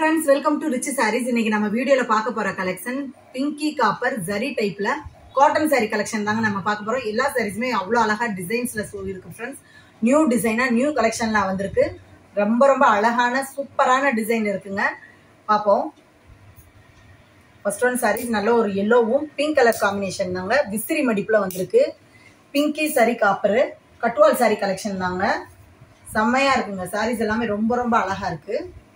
friends, welcome to Rich Sarees. இன்னைக்கு நம்ம வீடியோல பார்க்க போற கலெக்ஷன் பிங்கி காப்பர் ஜரி டைப்ல காட்டன் saree கலெக்ஷன் தாங்க நம்ம பார்க்க போறோம். எல்லா சாரீஸ்மே அவ்வளவு அழகா டிசைன்ஸ்ல இருக்கு फ्रेंड्स. நியூ டிசைனா நியூ கலெக்ஷன்ல வந்திருக்கு. ரொம்ப ரொம்ப அழகான சூப்பரான டிசைன் இருக்குங்க. பாப்போம். ஃபர்ஸ்ட் ஒன் sarees நல்ல ஒரு yellowவும் பிங்க் கலர் காம்பினேஷன் தாங்க. விசிறி மடிப்புல வந்திருக்கு. பிங்கி saree copper Gadwal saree collection தாங்க. செம்மையா இருக்குங்க. sarees எல்லாமே ரொம்ப ரொம்ப அழகா இருக்கு.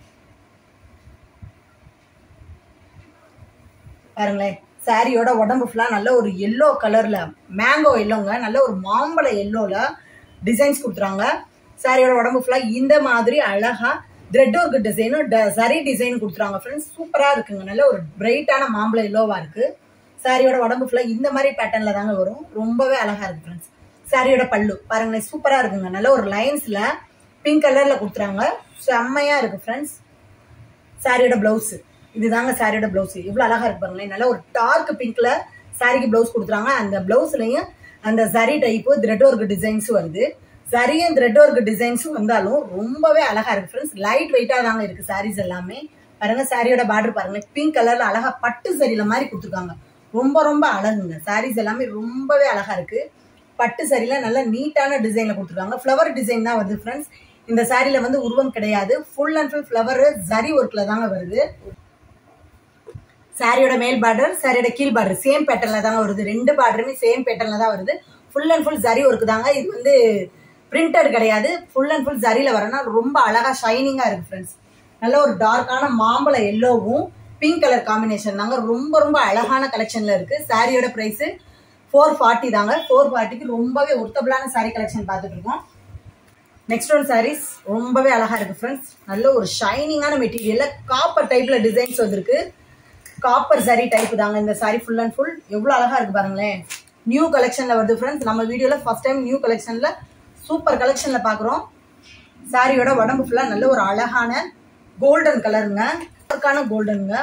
பாருங்களேன், சாரியோட உடம்பு ஃபுல்லா நல்ல ஒரு எல்லோ கலர்ல மேங்கோ எல்லோங்க, நல்ல ஒரு மாம்பழ எல்லோல டிசைன்ஸ் கொடுத்துறாங்க. சாரியோட உடம்பு ஃபுல்லா இந்த மாதிரி அழகா த்ரெட் ஒர்க் டிசைனும் சரி டிசைன் கொடுத்துறாங்க ஃப்ரெண்ட்ஸ். சூப்பரா இருக்குங்க. நல்ல ஒரு பிரைட்டான மாம்பழ எல்லோவா இருக்கு. சாரியோட உடம்பு ஃபுல்லா இந்த மாதிரி பேட்டர்ன்ல தாங்க வரும். ரொம்பவே அழகா இருக்கு ஃப்ரெண்ட்ஸ். சாரியோட பல்லு பாருங்களேன், சூப்பரா இருக்குங்க. நல்ல ஒரு லைன்ஸ்ல பிங்க் கலர்ல கொடுத்துறாங்க. செம்மையா இருக்கு ஃப்ரெண்ட்ஸ். சாரியோட பிளவுஸ் இதுதாங்க. சாரியோட பிளவுஸ் இவ்வளவு அழகா இருக்கு பாருங்களேன். நல்ல ஒரு டார்க் பிங்க்ல சாரிக்கு பிளவுஸ் கொடுத்துறாங்க. அந்த பிளவுஸ்லயும் அந்த சரி டைப்பு த்ரெட் ஒர்க் டிசைன்ஸ் வருது. சரியும் த்ரெட் ஒர்க் டிசைன்ஸும் வந்தாலும் ரொம்பவே அழகா இருக்கு ஃப்ரெண்ட்ஸ். லைட் வெயிட்டா தாங்க இருக்கு சாரீஸ் எல்லாமே. பாருங்க, சாரியோட பார்டர் பாருங்க, பிங்க் கலர்ல அழகா பட்டு சரியில மாதிரி கொடுத்துருக்காங்க. ரொம்ப ரொம்ப அழகுங்க. சாரீஸ் எல்லாமே ரொம்பவே அழகா இருக்கு. பட்டு சரியில நல்ல நீட்டான டிசைன்ல கொடுத்துருக்காங்க. ஃபிளவர் டிசைன் தான் வருது ஃப்ரெண்ட்ஸ். இந்த சாரியில வந்து உருவம் கிடையாது. Full and full flower zari ஒர்க்ல தாங்க வருது. சாரியோட மேல் பார்டர், சாரியோட கீழ் பார்டர் சேம் பேட்டர்ல தாங்க வருது. ரெண்டு பார்டருமே சேம் பேட்டர்ல தான் வருது. Full and full zari work தாங்க. இது வந்து பிரிண்டட் கிடையாது. ஃபுல் அண்ட் ஃபுல் ஜரியில வரனா ரொம்ப அழகா ஷைனிங்கா இருக்கு ஃப்ரெண்ட்ஸ். நல்ல ஒரு டார்க்கான மாம்பழ எல்லோவும் பிங்க் கலர் காம்பினேஷன் தாங்க. ரொம்ப ரொம்ப அழகான கலெக்ஷன்ல இருக்கு. சாரியோட பிரைஸ் 440 தாங்க. 440க்கு ரொம்பவே ஒர்த்தபிளான சாரி கலெக்ஷன் பார்த்துட்டு இருக்கோம். நெக்ஸ்ட் ஒன் சாரீஸ் ரொம்பவே அழகா இருக்கு ஃப்ரெண்ட்ஸ். நல்ல ஒரு ஷைனிங்கான மெட்டீரியல்ல காப்பர் டைப்ல டிசைன்ஸ் வந்திருக்கு. காப்பர் சரி டைப் தாங்க இந்த சாரி. ஃபுல் அண்ட் ஃபுல் எவ்வளவு அழகா இருக்கு பாருங்களேன். நியூ கலெக்ஷன்ல வருது ஃப்ரெண்ட்ஸ். நம்ம வீடியோல ஃபர்ஸ்ட் டைம் நியூ கலெக்ஷன்ல சூப்பர் கலெக்ஷன்ல பாக்குறோம். சாரியோட உடம்பு ஃபுல்லா நல்ல ஒரு அழகான கோல்டன் கலருங்க, கோல்டனுங்க.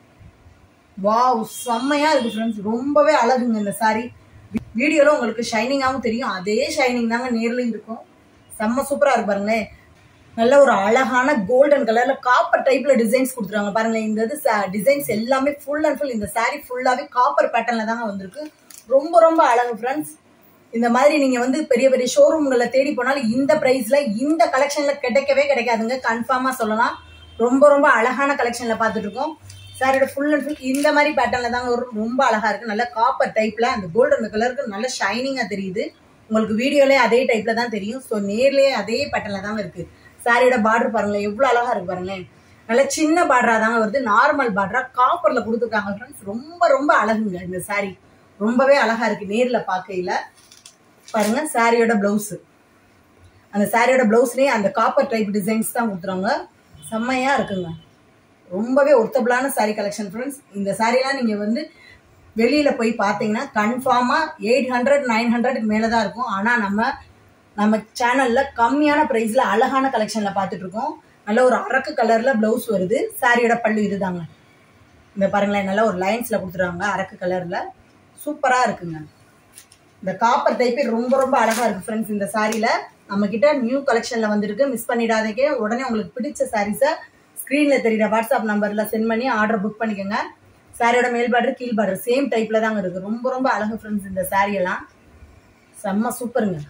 வாவ், செம்மையா இருக்கு ஃப்ரெண்ட்ஸ். ரொம்பவே அழகுங்க இந்த சாரி. வீடியோல உங்களுக்கு ஷைனிங்காவும் தெரியும், அதே ஷைனிங் தாங்க நேர்லயும் இருக்கும். செம்ம சூப்பரா இருக்கு பாருங்களேன். நல்ல ஒரு அழகான கோல்டன் கலர்ல காப்பர் டைப்ல டிசைன்ஸ் கொடுத்துருவாங்க பாருங்களேன். இந்த டிசைன்ஸ் எல்லாமே ஃபுல் அண்ட் ஃபுல் இந்த சாரி ஃபுல்லாவே காப்பர் பேட்டர்ன்ல தாங்க வந்திருக்கு. ரொம்ப ரொம்ப அழகு ஃப்ரெண்ட்ஸ். இந்த மாதிரி நீங்க வந்து பெரிய பெரிய ஷோரூம்களை தேடி போனாலும் இந்த பிரைஸ்ல இந்த கலெக்ஷன்ல கிடைக்கவே கிடைக்காதுங்க. கன்ஃபார்மா சொல்லலாம். ரொம்ப ரொம்ப அழகான கலெக்ஷன்ல பாத்துட்டு இருக்கோம். சாரியோட ஃபுல் அண்ட் ஃபுல் இந்த மாதிரி பேட்டர்ன்ல தாங்க ரொம்ப அழகா இருக்கு. நல்ல காப்பர் டைப்ல அந்த கோல்டன் கலருக்கு நல்ல ஷைனிங்கா தெரியுது. உங்களுக்கு வீடியோலயே அதே டைப்ல தான் தெரியும். ஸோ நேர்லயே அதே பேட்டர்ன்ல தாங்க இருக்கு. சாரியோட பார்டர் பாருங்களேன், எவ்வளவு அழகா இருக்கு பாருங்களேன். நல்ல சின்ன பார்டரா தாங்க வருது. நார்மல் பார்டரா காப்பர்ல கொடுத்துருக்காங்க ஃப்ரெண்ட்ஸ். ரொம்ப ரொம்ப அழகுங்க இந்த சாரி. ரொம்பவே அழகா இருக்கு நேர்ல பாக்கையில. பாருங்க, சாரியோட பிளவுஸ் அந்த சாரியோட பிளவுஸ்லயே அந்த காப்பர் டைப் டிசைன்ஸ் தான் கொடுத்துறாங்க. செம்மையா இருக்குங்க. ரொம்பவே ஒர்த்தபிளான சாரி கலெக்ஷன் ஃப்ரெண்ட்ஸ். இந்த சாரியெல்லாம் நீங்க வந்து வெளியில போய் பார்த்தீங்கன்னா கன்ஃபார்மா 800 900 மேலதான் இருக்கும். ஆனா நம்ம சேனல்ல கம்மியான பிரைஸ்ல அழகான கலெக்ஷன்ல பாத்துட்டு இருக்கோம். நல்ல ஒரு அரக்கு கலர்ல பிளவுஸ் வருது. சாரியோட பல்லு இதுதாங்க. இந்த பாருங்களேன், நல்ல ஒரு லைன்ஸ்ல கொடுத்துருவாங்க அரக்கு கலர்ல. சூப்பரா இருக்குங்க. இந்த காப்பர் டைப்பே ரொம்ப ரொம்ப அழகா இருக்கு ஃப்ரெண்ட்ஸ். இந்த சாரியில நம்ம கிட்ட நியூ கலெக்ஷன்ல வந்திருக்கு. மிஸ் பண்ணிடாதீங்க. உடனே உங்களுக்கு பிடிச்ச சாரீஸை ஸ்கிரீன்ல தெரியுற வாட்ஸ்அப் நம்பர்ல சென்ட் பண்ணி ஆர்டர் புக் பண்ணிக்கோங்க. சாரியோட மேல் பார்டர் கீழ் பார்டர் சேம் டைப்ல தாங்க இருக்கு. ரொம்ப ரொம்ப அழகு ஃப்ரெண்ட்ஸ். இந்த சாரி எல்லாம் செம்ம சூப்பருங்க.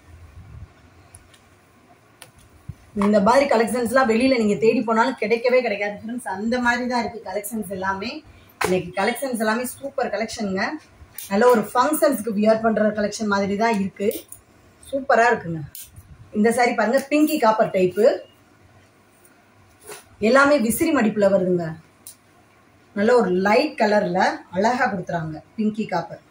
இந்த மாதிரி கலெக்ஷன்ஸ் எல்லாம் வெளியில நீங்க தேடி போனாலும் கிடைக்கவே கிடைக்காது ஃப்ரெண்ட்ஸ். அந்த மாதிரி தான் இருக்கு கலெக்ஷன்ஸ் எல்லாமே. இன்னைக்கு கலெக்ஷன்ஸ் எல்லாமே சூப்பர் கலெக்ஷனுங்க. நல்ல ஒரு ஃபங்க்ஷன்ஸ்க்கு வியர் பண்ற கலெக்ஷன் மாதிரி தான் இருக்கு. சூப்பரா இருக்குங்க. இந்த சாரி பாருங்க, பிங்கி காப்பர் டைப்பு. எல்லாமே விசிறி மடிப்புல வருதுங்க. நல்ல ஒரு லைட் கலர்ல அழகா கொடுத்துறாங்க பிங்கி காப்பர்.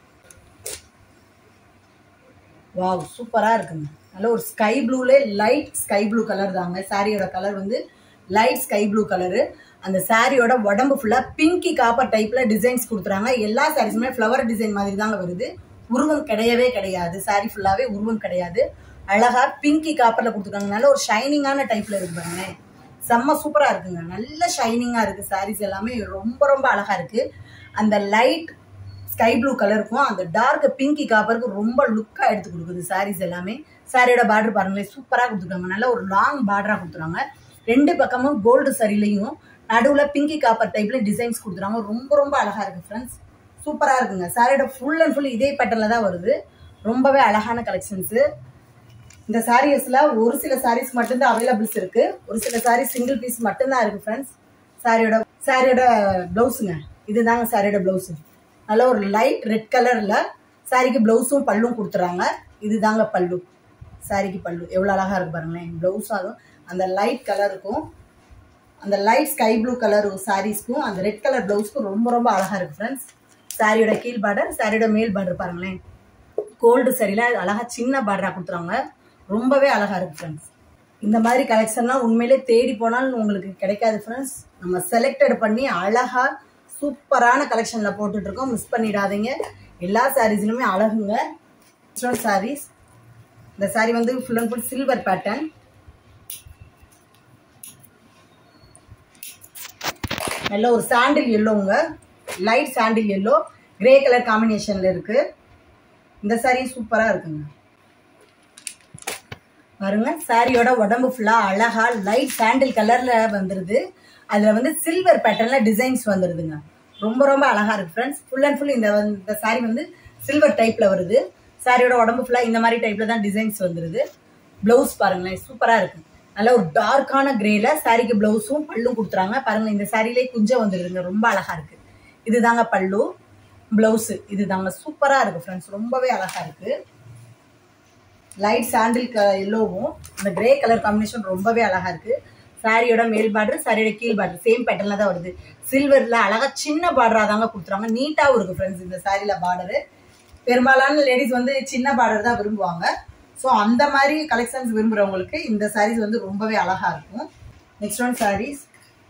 வாவ், சூப்பரா இருக்குங்க. நல்ல ஒரு ஸ்கை ப்ளூல லைட் ஸ்கை ப்ளூ கலர் தாங்க. சாரியோட கலர் வந்து லைட் ஸ்கை ப்ளூ கலரு. அந்த சாரியோட உடம்பு ஃபுல்லா பிங்கி காப்பர் டைப்ல டிசைன்ஸ் கொடுத்துறாங்க. எல்லா சாரீஸுமே ஃபிளவர் டிசைன் மாதிரி தாங்க வருது. உருவம் கிடையவே கிடையாது. சாரி ஃபுல்லாவே உருவம் கிடையாது. அழகா பிங்கி காப்பர்ல கொடுத்துருக்காங்க. நல்ல ஒரு ஷைனிங்கான டைப்ல இருக்கு பாருங்க. செம்ம சூப்பரா இருக்குங்க. நல்ல ஷைனிங்கா இருக்கு. சாரீஸ் எல்லாமே ரொம்ப ரொம்ப அழகா இருக்கு. அந்த லைட் ஸ்கை ப்ளூ கலருக்கும் அந்த டார்க் பிங்கி காப்பருக்கு ரொம்ப லுக்கா எடுத்து கொடுக்குது சாரீஸ் எல்லாமே. சாரியோட பார்டர் பாருங்களேன், சூப்பரா கொடுத்துருக்காங்க. நல்ல ஒரு லாங் பார்டரா கொடுத்துருவாங்க. ரெண்டு பக்கமும் கோல்டு சரிலையும் நடுவுல பிங்கி காப்பர் டைப்ல டிசைன்ஸ் கொடுத்துறாங்க. ரொம்ப ரொம்ப அழகா இருக்கு ஃப்ரெண்ட்ஸ். சூப்பரா இருக்குங்க. சாரியோட ஃபுல் அண்ட் ஃபுல் இதே பேட்டர்ல தான் வருது. ரொம்பவே அழகான கலெக்ஷன்ஸ். இந்த சாரீஸ்ல ஒரு சில சாரீஸ் மட்டும்தான் அவைலபிள்ஸ் இருக்கு. ஒரு சில சாரீஸ் சிங்கிள் பீஸ் மட்டும்தான் இருக்கு ஃப்ரெண்ட்ஸ். சாரியோட பிளவுஸுங்க. இதுதாங்க சாரியோட பிளவுஸ். நல்ல ஒரு லைட் ரெட் கலர்ல சாரிக்கு பிளவுஸும் பல்லும் கொடுத்துறாங்க. இதுதாங்க பல்லு. சாரிக்கு பல்லு எவ்வளவு அழகா இருக்கு பாருங்களேன். பிளவுஸ் ஆகும் அந்த லைட் கலருக்கும் அந்த லைட் ஸ்கை ப்ளூ கலர் சாரீஸ்க்கும் அந்த ரெட் கலர் பிளவுஸ்க்கும் ரொம்ப ரொம்ப அழகா இருக்கு ஃப்ரெண்ட்ஸ். சாரியோட கீழ் பார்டர், சாரியோட மேல் பார்டர் பாருங்களேன். கோல்டு சரியில அழகா சின்ன பார்டரா கொடுத்துறாங்க. ரொம்பவே அழகா இருக்கு ஃப்ரெண்ட்ஸ். இந்த மாதிரி கலெக்ஷன்லாம் உண்மையிலே தேடி போனாலும் உங்களுக்கு கிடைக்காது ஃப்ரெண்ட்ஸ். நம்ம செலக்டட் பண்ணி அழகா சூப்பரான கலெக்ஷன்ல போட்டுட்டு இருக்கோம். மிஸ் பண்ணிடாதீங்க. எல்லா சாரீஸ்லுமே அழகுங்க. சாரீஸ். இந்த சாரி வந்து full and full silver pattern. நல்ல ஒரு சாண்டில் எல்லோங்க. Light sandal yellow grey colour காம்பினேஷன்ல இருக்கு. இந்த சாரி சூப்பரா இருக்குங்க. பாருங்க சாரியோட உடம்பு ஃபுல்லா அழகா லைட் சாண்டில் கலர்ல வந்துருது. அதுல வந்து சில்வர் பேட்டர்ன்ல டிசைன்ஸ் வந்துருதுங்க. ரொம்ப ரொம்ப அழகா இருக்கு ஃப்ரெண்ட்ஸ். ஃபுல் அண்ட் ஃபுல் இந்த சாரி வந்து சில்வர் டைப்ல வருது. சாரியோட உடம்பு ஃபுல்லா இந்த மாதிரி டைப்ல தான் டிசைன்ஸ் வந்துருது. பிளவுஸ் பாருங்களேன் சூப்பரா இருக்கு. நல்ல ஒரு டார்க்கான கிரேல சாரிக்கு பிளவுஸும் பல்லும் கொடுத்துறாங்க. பாருங்க இந்த சாரிலே குஞ்சம் வந்துருதுங்க. ரொம்ப அழகா இருக்கு. இதுதாங்க பல்லு, பிளவுஸ். இதுதாங்க சூப்பரா இருக்கு ஃப்ரெண்ட்ஸ். ரொம்பவே அழகா இருக்கு. லைட் சாண்டில் எல்லோவும் அந்த கிரே கலர் காம்பினேஷன் ரொம்பவே அழகா இருக்கு. சாரியோட மேல் பார்டர், சாரியோட கீழ் பார்டர் சேம் பேட்டர்ல தான் வருது. சில்வர்ல அழகா சின்ன பார்டரா தாங்க கொடுத்துறாங்க. நீட்டாவும் இருக்கு ஃப்ரெண்ட்ஸ். இந்த சாரியில பார்டரு பெரும்பாலான லேடிஸ் வந்து சின்ன பார்டர் தான் விரும்புவாங்க. ஸோ அந்த மாதிரி கலெக்ஷன்ஸ் விரும்புறவங்களுக்கு இந்த சாரீஸ் வந்து ரொம்பவே அழகா இருக்கும். Next one saris.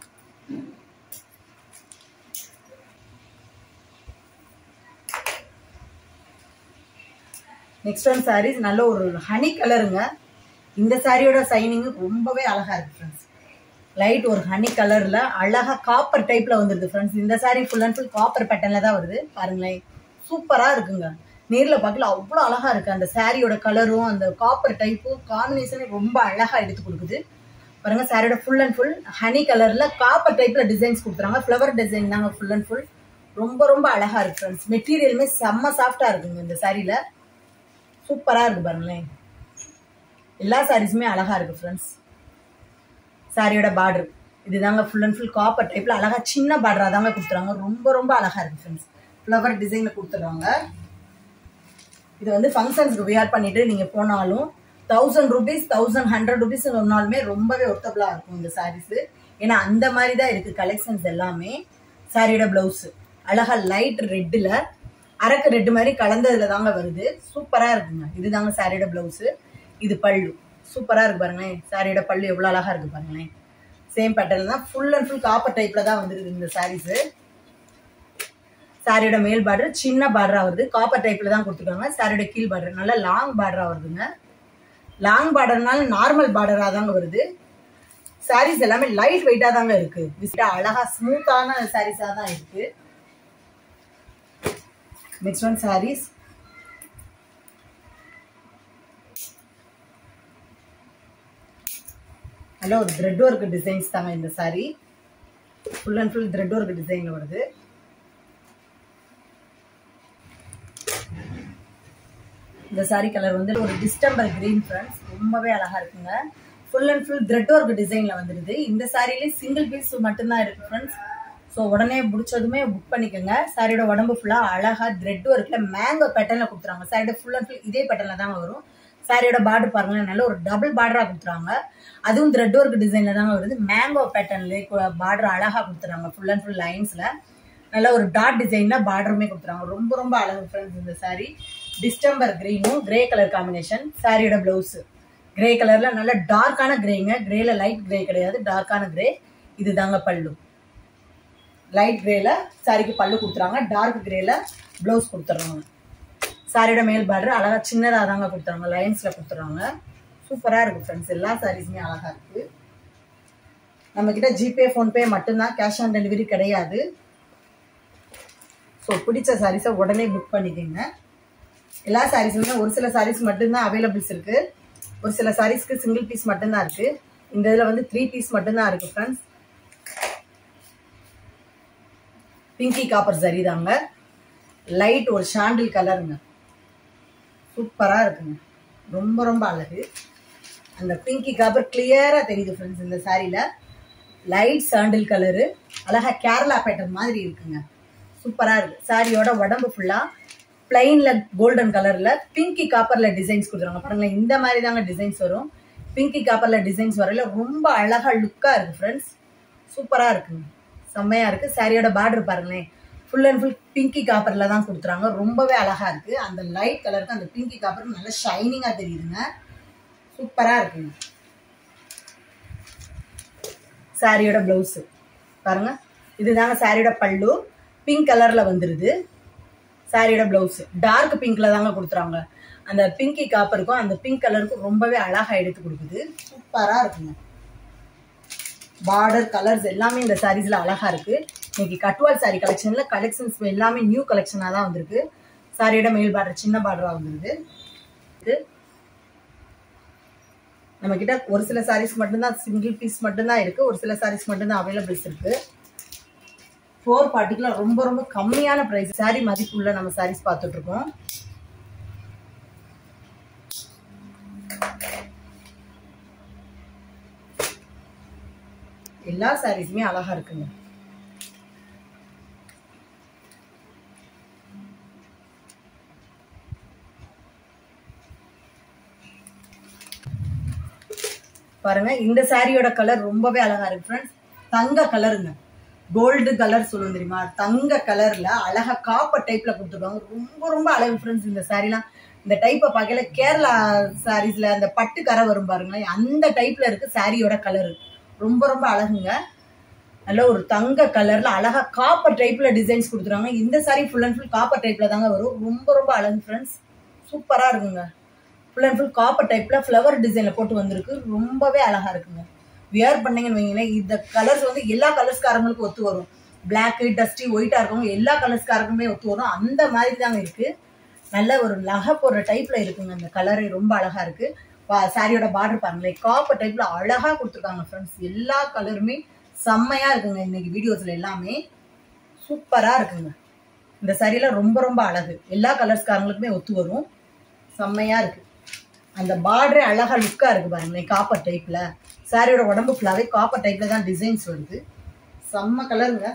Next one saris நல்ல ஒரு ஹனி கலருங்க. இந்த சாரியோட சைனிங் ரொம்பவே அழகா இருக்கு ஃப்ரெண்ட்ஸ். லைட் ஒரு ஹனி கலர்ல அழகா காப்பர் டைப்ல வந்துருது ஃப்ரெண்ட்ஸ். இந்த sari full and full copper பேட்டர்ன்ல தான் வருது. பாருங்களேன் சூப்பரா இருக்குங்க. நேர்ல பார்க்கல அவ்வளோ அழகா இருக்கு. அந்த சாரியோட கலரும் அந்த காப்பர் டைப்பும் காம்பினேஷன் ரொம்ப அழகா எடுத்து கொடுக்குது. பாருங்க சாரியோட ஃபுல் அண்ட் ஃபுல் ஹனி கலர்ல காப்பர் டைப்ல டிசைன்ஸ் கொடுத்துறாங்க. ஃபிளவர் டிசைன் தாங்க ஃபுல் அண்ட் ஃபுல். ரொம்ப ரொம்ப அழகா இருக்கு ஃப்ரெண்ட்ஸ். மெட்டீரியலுமே செம்ம சாஃப்டா இருக்குங்க இந்த சாரியில. சூப்பரா இருக்கு பாருங்களேன். எல்லா சாரீஸுமே அழகா இருக்கு ஃப்ரெண்ட்ஸ். சாரியோட பார்டர் இதுதாங்க ஃபுல் அண்ட் ஃபுல் காப்பர் டைப்ல அழகா சின்ன பார்டரா தாங்க கொடுத்துறாங்க. ரொம்ப ரொம்ப அழகா இருக்கு ஃப்ரெண்ட்ஸ். ஃபிளவர் டிசைன்ல கொடுத்துறாங்க. இது வந்து ஃபங்க்ஷன்ஸ்க்கு வியர் பண்ணிட்டு நீங்க போனாலும் 1000 rupees 1100 rupees சொன்னாலுமே ரொம்பவே ஒர்த்தபிளா இருக்கும் இந்த சாரீஸ். ஏன்னா அந்த மாதிரி தான் இருக்கு கலெக்ஷன்ஸ் எல்லாமே. சாரியோட பிளவுஸ் அழகா லைட் ரெட்ல அரக்கு ரெட் மாதிரி கலந்ததுல தாங்க வருது. சூப்பரா இருக்குங்க. இதுதாங்க சாரியோட பிளவுஸ். இது பல்லு. சூப்பரா இருக்கு பாருங்களேன். சாரியோட பல்லு எவ்வளவு அழகா இருக்கு பாருங்களேன். சேம் பேட்டர்ன் தான். ஃபுல் அண்ட் ஃபுல் காப்பர் டைப்ல தான் வந்துருக்கு இந்த சாரீஸ். சாரியோட மேல் பார்டர் சின்ன பார்டரா வருது. காப்பர் டைப்ல தான் கொடுத்துருக்காங்க. சாரியோட கீழ் பார்டர் நல்லா லாங் பார்டரா வருதுங்க. லாங் பார்டர்னால நார்மல் பார்டரா தாங்க வருது. சாரீஸ் எல்லாமே லைட் வெயிட்டா தாங்க இருக்கு. அழகா ஸ்மூத்தான சாரீஸா தான் இருக்கு. Next one saris. நல்ல ஒரு த்ரெட் ஒர்க் டிசைன்ஸ் தாங்க இந்த sari. Full and full thread work டிசைன்ல வருது. இந்த சாரி கலர் வந்து ஒரு டிஸ்டம்பர் கிரீன் ஃப்ரெண்ட்ஸ். ரொம்பவே அழகா இருக்குங்க. Full and full thread work டிசைன்ல வந்துருது. இந்த சாரியிலே சிங்கிள் பீஸ் மட்டும்தான் இருக்கு ஃப்ரெண்ட்ஸ். ஸோ உடனே பிடிச்சதுமே புக் பண்ணிக்கோங்க. சாரியோட உடம்பு ஃபுல்லா அழகா த்ரெட் ஒர்க்ல மேங்கோ பேட்டர்ன்ல கொடுத்துறாங்க. சாரியோட ஃபுல் அண்ட் ஃபுல் இதே பேட்டர்ல தாங்க வரும். சாரியோட பார்டர் பாருங்களேன் நல்ல ஒரு டபுள் பார்டரா கொடுத்துறாங்க. அதுவும் த்ரெட் ஒர்க் டிசைன்ல தாங்க வருது. மேங்கோ பேட்டர்ன்ல பார்டர் அழகா கொடுத்துறாங்க. ஃபுல் அண்ட் ஃபுல் லைன்ஸ்ல நல்ல ஒரு டாட் டிசைன்ல பார்டருமே கொடுத்துறாங்க. ரொம்ப ரொம்ப அழகு ஃப்ரெண்ட்ஸ். இந்த சாரி டிஸ்டம்பர் கிரீனும் கிரே கலர் காம்பினேஷன். சாரியோட பிளவுஸ் கிரே கலர்ல நல்ல டார்க்கான கிரேங்க. கிரேல லைட் கிரே கிடையாது, டார்க்கான கிரே. இது தாங்க பல்லு. லைட் கிரேல சாரிக்கு பல்லு கொடுத்துறாங்க. டார்க் கிரேல பிளவுஸ் கொடுத்துறாங்க. சாரியோட மேல் பார்டர் அழகா சின்னதா தாங்க கொடுத்துறாங்க. லைன்ஸ்ல கொடுத்துறாங்க. சூப்பரா இருக்கு ஃப்ரெண்ட்ஸ். எல்லா சாரீஸுமே அழகா இருக்கு. நம்ம கிட்ட ஜிபே போன்பே மட்டும்தான், கேஷ் ஆன் டெலிவரி கிடையாது. ஸோ பிடிச்ச சாரீஸை உடனே புக் பண்ணிக்கோங்க. எல்லா சாரீஸுமே ஒரு சில சாரீஸ் மட்டும்தான் அவைலபிள்ஸ் இருக்கு. ஒரு சில சாரீஸ்க்கு சிங்கிள் பீஸ் மட்டும்தான் இருக்கு. இந்த இதில் வந்து 3 பீஸ் மட்டும்தான் இருக்கு ஃப்ரெண்ட்ஸ். பிங்கி காப்பர் ஜரி தாங்க. லைட் ஒரு சாண்டில் கலருங்க. சூப்பராக இருக்குங்க. ரொம்ப ரொம்ப அழகு. அந்த பிங்கி காப்பர் கிளியராக தெரியுது ஃப்ரெண்ட்ஸ். இந்த சாரியில் லைட் சாண்டில் கலரு அழகா கேரளா பேட்டர்ன் மாதிரி இருக்குங்க. சூப்பராக இருக்குது. சாரியோட உடம்பு ஃபுல்லாக பிளைனில் கோல்டன் கலரில் பிங்கி காப்பரில் டிசைன்ஸ் கொடுத்துருவாங்க. பாருங்களேன், இந்த மாதிரி தாங்க டிசைன்ஸ் வரும். பிங்கி காப்பரில் டிசைன்ஸ் வரையில ரொம்ப அழகாக லுக்காக இருக்குது ஃப்ரெண்ட்ஸ். சூப்பராக இருக்குங்க. செம்மையாக இருக்குது. சாரியோட பார்டர் பாருங்களேன், ஃபுல் அண்ட் ஃபுல் பிங்கி காப்பரில் தான் கொடுத்துறாங்க. ரொம்பவே அழகாக இருக்குது. அந்த லைட் கலருக்கு அந்த பிங்கி காப்பர் நல்லா ஷைனிங்காக தெரியுதுங்க. சூப்பராக இருக்குங்க. சாரியோட ப்ளவுஸு பாருங்க, இதுதாங்க சாரியோட பல்லு. பிங்க் கலரில் வந்துடுது. சாரியோட ப்ளவுஸு டார்க் பிங்க்ல தாங்க கொடுத்துறாங்க. அந்த பிங்கி காப்பருக்கும் அந்த பிங்க் கலருக்கும் ரொம்பவே அழகாக எடுத்து கொடுக்குது. சூப்பராக இருக்குங்க. பார்டர் கலர்ஸ் எல்லாமே இந்த சாரீஸ்ல அழகா இருக்கு. இன்னைக்கு கட்வால் சாரி கலெக்ஷன்ல கலெக்ஷன்ஸ் எல்லாமே நியூ கலெக்ஷனா தான் வந்திருக்கு. சாரியோட மேல் பார்டர் சின்ன பார்டரா வந்துருது. நம்ம கிட்ட ஒரு சில சாரீஸ் மட்டும்தான் சிங்கிள் பீஸ் மட்டும்தான் இருக்கு. ஒரு சில சாரீஸ் மட்டும்தான் அவைலபிள்ஸ் இருக்கு. 440 ரொம்ப ரொம்ப கம்மியான பிரைஸ். சாரி மதிப்புள்ள நம்ம சாரீஸ் பார்த்துட்டு இருக்கோம். எல்லா சாரீஸுமே அழகா இருக்குங்க. பாருங்க, இந்த சாரியோட கலர் ரொம்பவே அழகா இருக்கு ஃப்ரெண்ட்ஸ். தங்க கலருங்க. கோல்டு கலர் சொல்லுவோம் தெரியுமா, தங்க கலர்ல அழகா காப்பர் டைப்ல கொடுத்துருக்காங்க. ரொம்ப ரொம்ப அழகு ஃப்ரெண்ட்ஸ். இந்த சாரிலாம் இந்த டைப்பை பார்க்கல கேரளா சாரீஸ்ல அந்த பட்டு கரை வரும் பாருங்களேன், அந்த டைப்ல இருக்கு சாரியோட கலரு. ரொம்ப ரொம்ப அழகுங்க. நல்ல ஒரு தங்க கலர்ல அழகா காப்பர் டைப்ல டிசைன்ஸ் கொடுத்துருவாங்க. இந்த sari full and full copper டைப்ல தாங்க வரும். ரொம்ப ரொம்ப அழகு ஃப்ரெண்ட்ஸ். சூப்பரா இருக்குங்க. ஃபுல் அண்ட் ஃபுல் காப்பர் டைப்ல ஃப்ளவர் டிசைன்ல போட்டு வந்திருக்கு. ரொம்பவே அழகா இருக்குங்க. வியர் பண்ணீங்கன்னு வைங்களேன், இந்த கலர்ஸ் வந்து எல்லா கலர்ஸ்காரங்களுக்கும் ஒத்து வரும். பிளாக், டஸ்டி, ஒயிட்டா இருக்கவங்க எல்லா கலர்ஸ்காரங்களுமே ஒத்து வரும். அந்த மாதிரி தாங்க இருக்கு. நல்ல ஒரு நகை போடுற டைப்ல இருக்குங்க. அந்த கலரு ரொம்ப அழகா இருக்கு. சாரியோட பார்டர் பாருங்களேன், காப்பர் டைப்ல அழகா கொடுத்துருக்காங்க ஃப்ரெண்ட்ஸ். எல்லா கலருமே செம்மையா இருக்குங்க. இன்னைக்கு வீடியோஸ்ல எல்லாமே சூப்பரா இருக்குங்க. இந்த சாரியில ரொம்ப ரொம்ப அழகு. எல்லா கலர்ஸ்காரங்களுக்குமே ஒத்து வரும். செம்மையா இருக்கு. அந்த பார்டரே அழகா லுக்கா இருக்கு பாருங்களேன், காப்பர் டைப்ல. சாரியோட உடம்பு ஃபுல்லாவே காப்பர் டைப்ல தான் டிசைன்ஸ் வருது. செம்ம கலருங்க.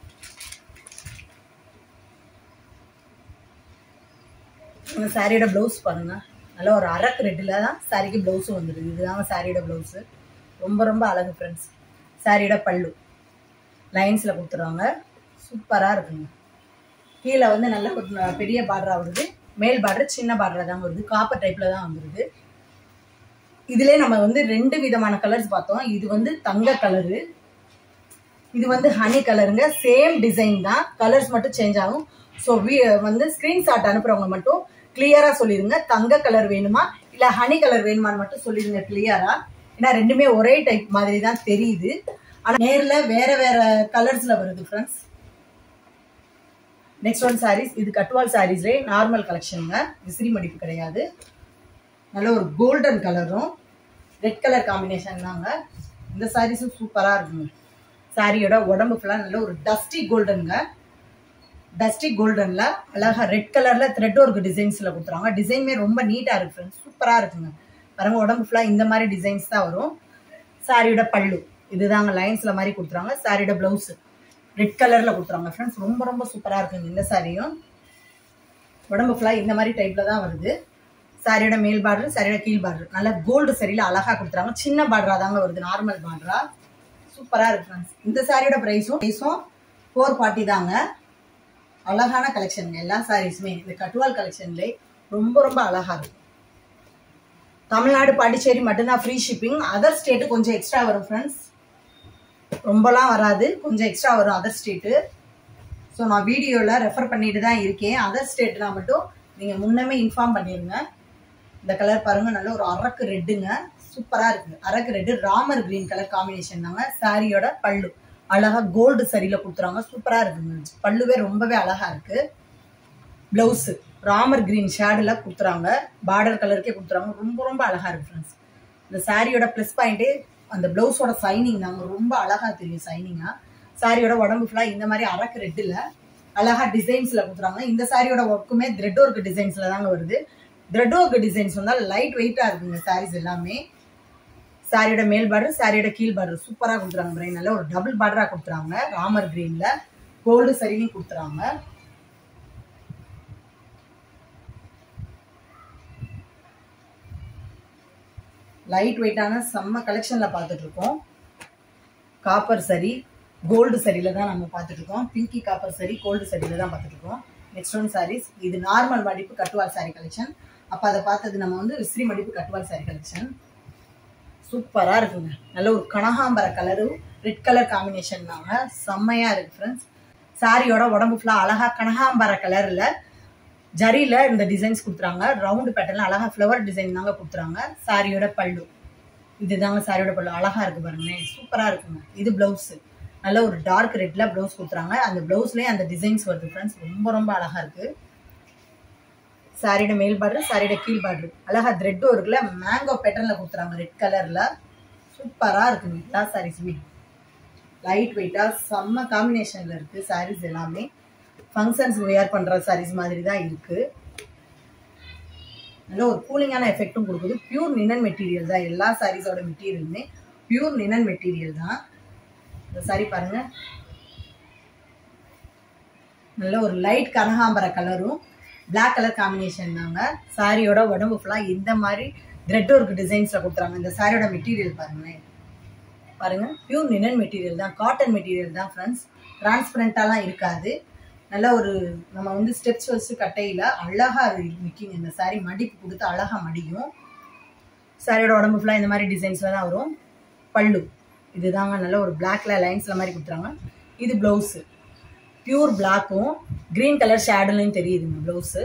இந்த சாரியோட பிளவுஸ் பாருங்க, நல்ல ஒரு அரக்கு ரெட்டில் தான் சாரிக்கு பிளவுஸும் வந்துடுது. இதுதாங்க சாரியோட பிளவுஸு. ரொம்ப ரொம்ப அழகு ஃப்ரெண்ட்ஸ். சாரியோட பல்லு லைன்ஸில் கொடுத்துருவாங்க. சூப்பராக இருக்குங்க. கீழே வந்து நல்ல ஒரு பெரிய பார்டராக வருது. மேல் பார்டர் சின்ன பார்டராக தான் வருது. காப்பர் டைப்பில் தான் வந்துடுது. இதுலேயே நம்ம வந்து 2 விதமான கலர்ஸ் பார்த்தோம். இது வந்து தங்க கலரு, இது வந்து ஹனி கலருங்க. சேம் டிசைன் தான், கலர்ஸ் மட்டும் சேஞ்ச் ஆகும். ஸோ வந்து ஸ்க்ரீன்ஷாட் அனுப்புகிறவங்க மட்டும் கிளியராக சொல்லிடுங்க, தங்க கலர் வேணுமா இல்லை ஹனி கலர் வேணுமான்னு மட்டும் சொல்லிடுங்க கிளியராக. ஏன்னா ரெண்டுமே ஒரே டைப் மாதிரி தான் தெரியுது. ஆனால் நேரில் வேற வேற கலர்ஸில் வருது ஃப்ரெண்ட்ஸ். Next one saris. இது கட்வால் சாரீஸ்லேயே நார்மல் கலெக்ஷனுங்க, விசிறி மடிப்பு கிடையாது. நல்ல ஒரு கோல்டன் கலரும் ரெட் கலர் காம்பினேஷன் தாங்க. இந்த சாரீஸும் சூப்பராக இருக்குங்க. சாரியோட உடம்பு ஃபுல்லாக நல்ல ஒரு டஸ்டி கோல்டனுங்க. டஸ்டி கோல்டனில் அழகா ரெட் கலரில் த்ரெட் ஒர்க் டிசைன்ஸில் கொடுத்துறாங்க. டிசைனுமே ரொம்ப நீட்டாக இருக்கு ஃப்ரெண்ட்ஸ். சூப்பராக இருக்குங்க. பாருங்க, உடம்பு ஃபுல்லாக இந்த மாதிரி டிசைன்ஸ் தான் வரும். சாரியோட பல்லு இதுதாங்க லைன்ஸில் மாதிரி கொடுத்துறாங்க. சாரியோட ப்ளவுஸு ரெட் கலரில் கொடுத்துறாங்க ஃப்ரெண்ட்ஸ். ரொம்ப ரொம்ப சூப்பராக இருக்குங்க. இந்த சாரியும் உடம்பு ஃபுல்லாக இந்த மாதிரி டைப்பில் தான் வருது. சாரியோட மேல் பார்டர், சாரியோட கீழ் பார்டர் நல்ல கோல்டு சரியில் அழகாக கொடுத்துறாங்க. சின்ன பார்டரா தாங்க வருது, நார்மல் பார்டரா. சூப்பராக இருக்கு ஃப்ரெண்ட்ஸ். இந்த சாரியோட ப்ரைஸும் 440 தாங்க. அழகான கலெக்ஷனுங்க. எல்லா சாரீஸுமே இந்த கட்வால் கலெக்ஷன்லேயே ரொம்ப ரொம்ப அழகாக இருக்கும். தமிழ்நாடு பாண்டிச்சேரி மட்டும்தான் ஃப்ரீ ஷிப்பிங். அதர் ஸ்டேட்டு கொஞ்சம் எக்ஸ்ட்ரா வரும் ஃப்ரெண்ட்ஸ். ரொம்பலாம் வராது, கொஞ்சம் எக்ஸ்ட்ரா வரும் அதர் ஸ்டேட்டு. ஸோ நான் வீடியோவில் ரெஃபர் பண்ணிட்டு தான் இருக்கேன். அதர் ஸ்டேட்னா மட்டும் நீங்கள் முன்னமே இன்ஃபார்ம் பண்ணிடுங்க. இந்த கலர் பாருங்க, நல்ல ஒரு அரக்கு ரெட்டுங்க. சூப்பராக இருக்குது. அரக்கு red Ramar green colour combination தாங்க. சாரியோட பல்லு அழகா கோல்டு சரியில் கொடுத்துறாங்க. சூப்பராக இருக்குங்க. பல்லுவே ரொம்பவே அழகா இருக்கு. பிளவுஸு ராமர் கிரீன் ஷேடில் கொடுத்துறாங்க. பார்டர் கலருக்கே கொடுத்துறாங்க. ரொம்ப ரொம்ப அழகா இருக்கு ஃப்ரெண்ட்ஸ். இந்த சாரியோட ப்ளஸ் பாயிண்ட்டே அந்த பிளவுஸோட சைனிங் தாங்க. ரொம்ப அழகா தெரியும் சைனிங்கா. சாரியோட உடம்பு ஃபுல்லா இந்த மாதிரி அரக்கு ரெட்டில் அழகா டிசைன்ஸ்ல கொடுத்துறாங்க. இந்த சாரியோட ஒர்க்குமே த்ரெட் ஒர்க் டிசைன்ஸ்ல தாங்க வருது. த்ரெட் ஒர்க் டிசைன்ஸ் வந்தால் லைட் வெயிட்டா இருக்குங்க சாரீஸ் எல்லாமே. சாரியோட மேல் பார்டர், சாரியோட கீழ் பார்டர் சூப்பரா கொடுத்துறாங்க. நல்ல ஒரு டபுள் பார்டரா கொடுத்துறாங்க. ராமர் கிரீன்ல கோல்டு சரிலையும் கொடுத்துறாங்க. லைட் வெயிட்டான செம்ம கலெக்ஷன்ல பார்த்துட்டு இருக்கோம். காப்பர் சரி, கோல்டு சரியில தான் நம்ம பார்த்துட்டு இருக்கோம். பிங்கி காப்பர் சரி, கோல்டு சரியில தான் பார்த்துட்டு இருக்கோம். Next one saris. இது நார்மல் மடிப்பு கட்டுவால் சாரி கலெக்ஷன். அப்ப அதை பார்த்தது நம்ம வந்து விசிறி மடிப்பு கட்டுவால் சாரி கலெக்ஷன். சூப்பரா இருக்குங்க. நல்ல ஒரு கனகாம்பர கலரும் ரெட் கலர் காம்பினேஷன் தாங்க. செம்மையா இருக்கு ஃப்ரெண்ட்ஸ். சாரியோட உடம்பு ஃபுல்லா அழகா கனகாம்பர கலர்ல ஜரியில இந்த டிசைன்ஸ் கொடுத்துறாங்க. ரவுண்டு பேட்டர்ல அழகா ஃப்ளவர் டிசைன் தாங்க கொடுத்துறாங்க. சாரியோட பல்லு இதுதாங்க. சாரியோட பல்லு அழகா இருக்கு பாருங்க, சூப்பரா இருக்குங்க. இது பிளவுஸ் நல்ல ஒரு டார்க் ரெட்ல பிளவுஸ் கொடுத்துறாங்க. அந்த பிளவுஸ்லயே அந்த டிசைன்ஸ் வருது ஃப்ரெண்ட்ஸ். ரொம்ப ரொம்ப அழகா இருக்கு. சாரியோட மேல் பார்டர், சாரியோட கீழ் பார்டர் அழகா த்ரெட் ஒர்க்ல மேங்கோ பேட்டர்ன்ல கொடுத்துறாங்க. ரெட் கலர்ல சூப்பரா இருக்குங்க. எல்லா சாரீஸுமே லைட் வெயிட்டா செம்ம காம்பினேஷன்ல இருக்கு. சாரீஸ் எல்லாமே ஃபங்க்ஷன்ஸ் வேர் பண்ற சாரீஸ் மாதிரி தான் இருக்கு. நல்ல ஒரு கூலிங்கான எஃபெக்டும் கொடுக்குது. பியூர் லினன் மெட்டீரியல் தான். எல்லா சாரீஸோட மெட்டீரியலுமே பியூர் லினன் மெட்டீரியல் தான். இந்த சாரி பாருங்க, நல்ல ஒரு லைட் கனகாம்பர கலரும் பிளாக் கலர் காம்பினேஷன் தாங்க. சாரியோட உடம்பு ஃபுல்லா இந்த மாதிரி த்ரெட் ஒர்க் டிசைன்ஸ்ல கொடுத்துறாங்க. இந்த சாரியோட மெட்டீரியல் பாருங்களேன், பாருங்க பியூர் லினன் மெட்டீரியல் தான், காட்டன் மெட்டீரியல் தான் ஃப்ரெண்ட்ஸ். டிரான்ஸ்பரண்டாலாம் இருக்காது. நல்ல ஒரு நம்ம வந்து ஸ்டெப்ஸ் வச்சு கட்டையில அழகா நிற்கிங்க. இந்த சாரி மடிப்பு கொடுத்து அழகா மடியும். சாரியோட உடம்பு ஃபுல்லா இந்த மாதிரி டிசைன்ஸ்ல தான் வரும். பல்லு இதுதாங்க. நல்ல ஒரு பிளாக்ல லைன்ஸ்ல மாதிரி கொடுத்துறாங்க. இது பிளவுஸ் பியூர் பிளாக்கும் கிரீன் கலர் ஷேடோலையும் தெரியுதுங்க பிளவுஸ்.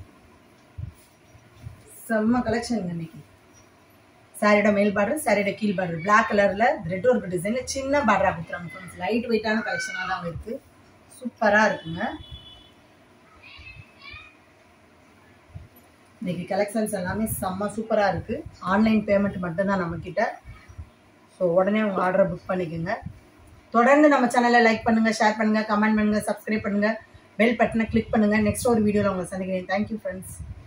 செம்ம கலெக்ஷன் இன்னைக்கு. சாரியோட மேல் பார்டர், சாரியோட கீழ் பார்டர் பிளாக் கலர்ல த்ரெட் ஒர்க் டிசைன்ல சின்ன பார்டரா கொடுத்துறாங்க. லைட் வெயிட்டான கலெக்ஷனா தான் இருக்கு. சூப்பரா இருக்குங்க. இன்னைக்கு கலெக்ஷன்ஸ் எல்லாமே செம்ம சூப்பரா இருக்கு. ஆன்லைன் பேமெண்ட் மட்டும் தான் நம்ம கிட்ட. ஸோ உடனே உங்க ஆர்டரை புக் பண்ணிக்கோங்க. தொடர்ந்து நம்ம சேனலை லைக் பண்ணுங்க, ஷேர் பண்ணுங்க, கமெண்ட் பண்ணுங்க, சப்ஸ்கிரைப் பண்ணுங்க, பெல் பட்டனை கிளிக் பண்ணுங்க. நெக்ஸ்ட் ஒரு வீடியோல உங்களை சந்திக்கிறேன். Thank you friends.